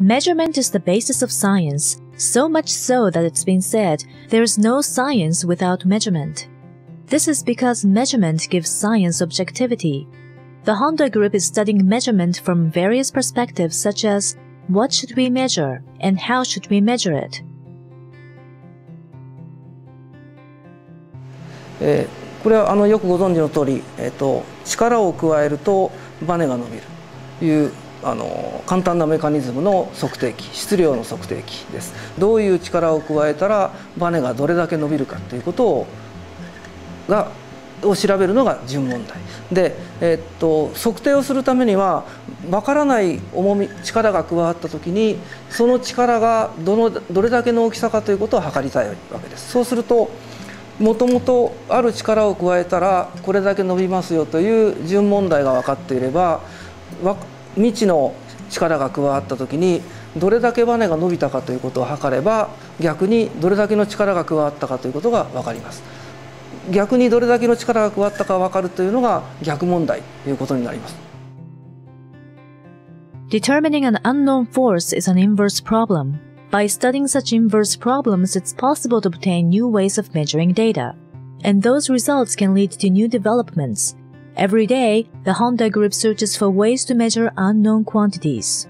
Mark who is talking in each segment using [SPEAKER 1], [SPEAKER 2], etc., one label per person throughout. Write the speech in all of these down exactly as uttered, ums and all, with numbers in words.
[SPEAKER 1] Measurement is the basis of science, so much so that it's been said there is no science without measurement. This is because measurement gives science objectivity. The Honda group is studying measurement from various perspectives such as what should we measure and how should we measure it.
[SPEAKER 2] えー、これはあのよくご存知の通り、えーと、力を加えるとバネが伸びるというあの簡単なメカニズムの測定器、質量の測定器です。どういう力を加えたらバネがどれだけ伸びるかということをがを調べるのが順問題で、えー、っと測定をするためには分からない重み力が加わった時にその力がどのどれだけの大きさかということを測りたいわけです。そうするともともとある力を加えたらこれだけ伸びますよという順問題が分かっていれば未知の力が加わった時にどれだけバネが伸びたかということを測れば逆にどれだけの力が加わったかということが分かります。逆にどれだけの力が加わったか分かるというのが逆問題ということになります。
[SPEAKER 1] Determining an unknown force is an inverse problem. By studying such inverse problems, it's possible to obtain new ways of measuring data, and those results can lead to new developments. Every day, the Honda group searches for ways to measure unknown quantities.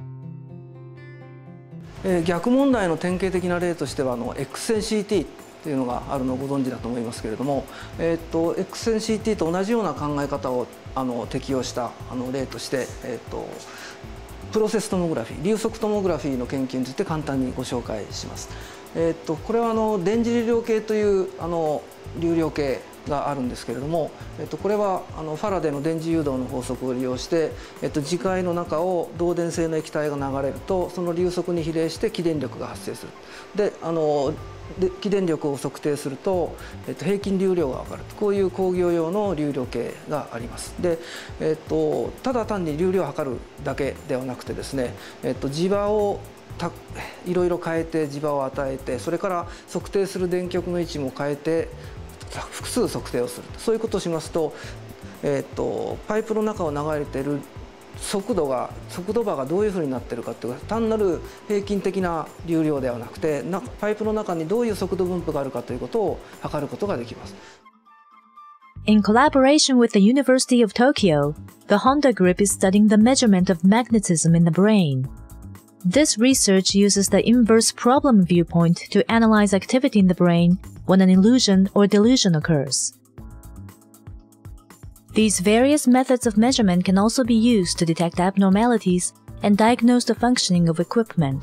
[SPEAKER 2] 逆問題の典型的な例としてはあの エックスエヌシーティー というのがあるのをご存知だと思いますけれども、えー、と エックスエヌシーティー と同じような考え方をあの適用したあの例として、えー、とプロセストモグラフィー、流速トモグラフィーの研究について簡単にご紹介します。えー、とこれはあの電磁流量計というあの流量計があるんですけれども、えっと、これはあのファラデーの電磁誘導の法則を利用して、えっと、磁界の中を導電性の液体が流れるとその流速に比例して起電力が発生する。であので起電力を測定すると、えっと、平均流量が分かるこういう工業用の流量計があります。で、えっと、ただ単に流量を測るだけではなくてですね、えっと、磁場をたいろいろ変えて磁場を与えてそれから測定する電極の位置も変えて複数測定をするそういうことをしますと、えー、とパイプの中を流れている速度が速度場がどういうふうになっているかというか単なる平均的な流量ではなくてなパイプの中にどういう速度分布があるかということを測ることができます。
[SPEAKER 1] In collaboration with the University of Tokyo, the Honda group is studying the measurement of magnetism in the brain. This research uses the inverse problem viewpoint to analyze activity in the brain when an illusion or delusion occurs. These various methods of measurement can also be used to detect abnormalities and diagnose the functioning of equipment.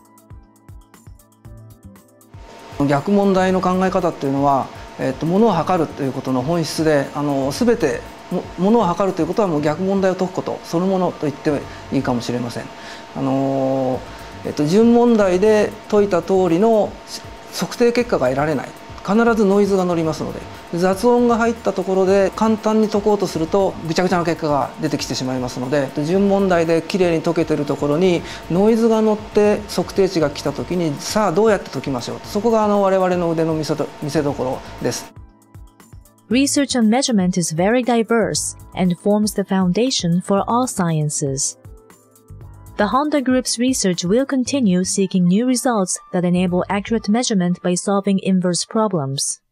[SPEAKER 2] 逆問題の考え方っていうのは、えっと、物を測るということの本質で、あの全て物を測るということはもう逆問題を解くことそのものと言っていいかもしれません。あのえっと、順問題で解いた通りの測定結果が得られない。必ずノイズが乗りますので雑音が入ったところで簡単に解こうとするとぐちゃぐちゃな結果が出てきてしまいますので順問題できれいに解けているところにノイズが乗って測定値が来た時にさあどうやって解きましょうそこがあの我々の腕の見せど見せ所です。
[SPEAKER 1] Research on measurement is very diverse and forms the foundation for all sciences. The Honda Group's research will continue seeking new results that enable accurate measurement by solving inverse problems.